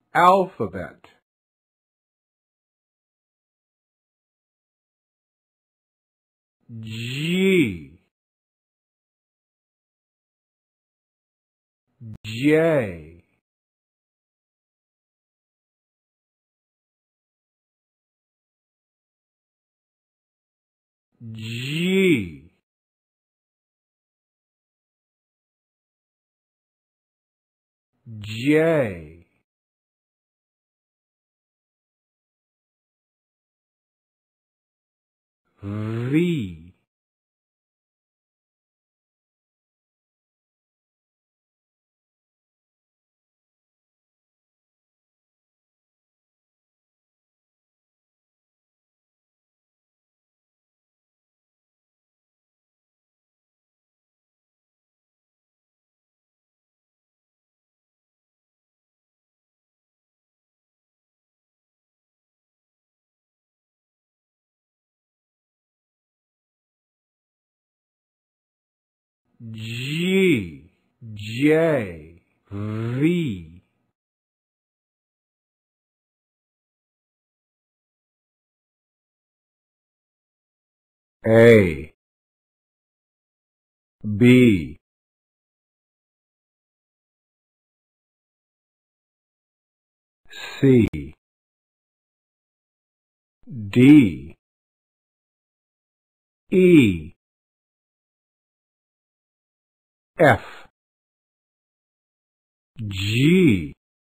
alphabet. G, J, G, J, V, G, J, V, A, B, C, D, E, F, G,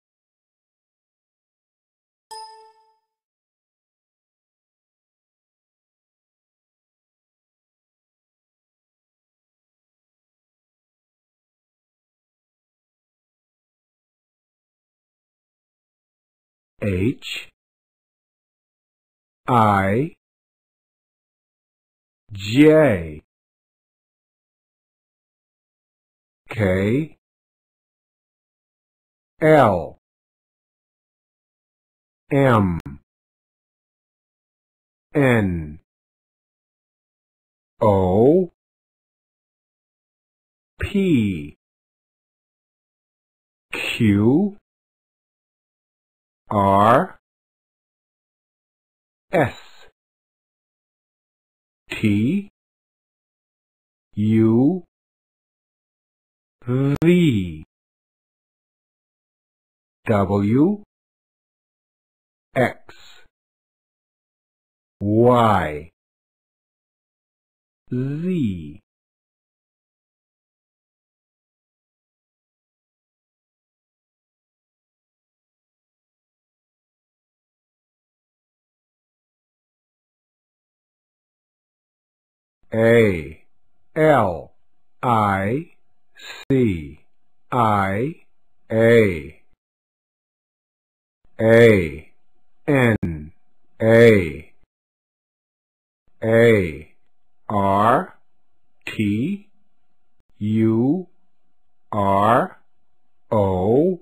H, I, J, K, L, M, N, O, P, Q, R, S, T, U, V, W, X, Y, Z, A, L, I, C, I, A, N, A, R, T, U, R, O,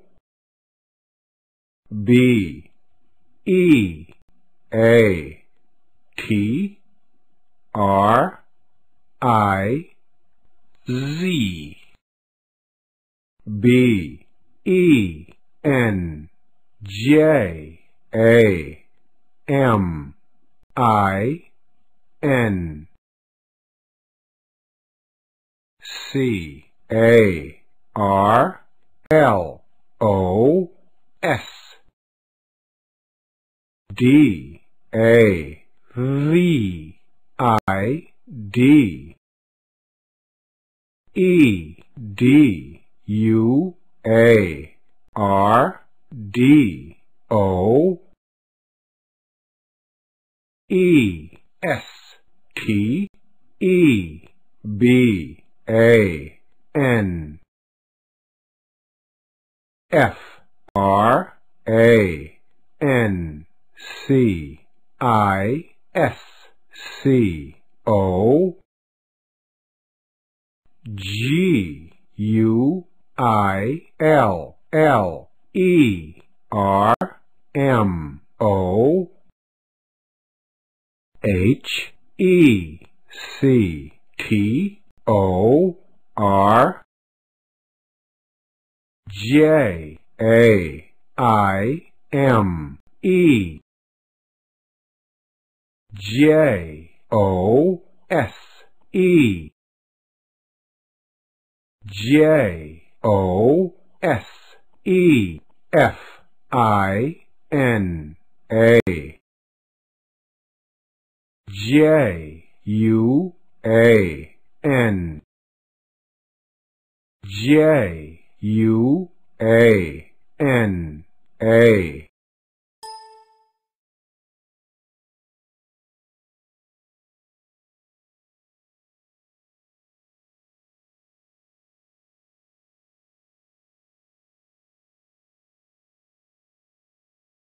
B, E, A, T, R, I, Z, B, E, N, J, A, M, I, N, C, A, R, L, O, S, D, A, V, I, D, E, D, U, A, R, D, O, E, S, T, E, B, A, N, F, R, A, N, C, I, S, C, O, G, U, I, L, L, E, R, M, O, H, E, C, T, O, R, J, A, S-I-M-E, J-O-S-E, J-O-S-E, F-I-N-A, J-U-A-N, J-U-A-N-A.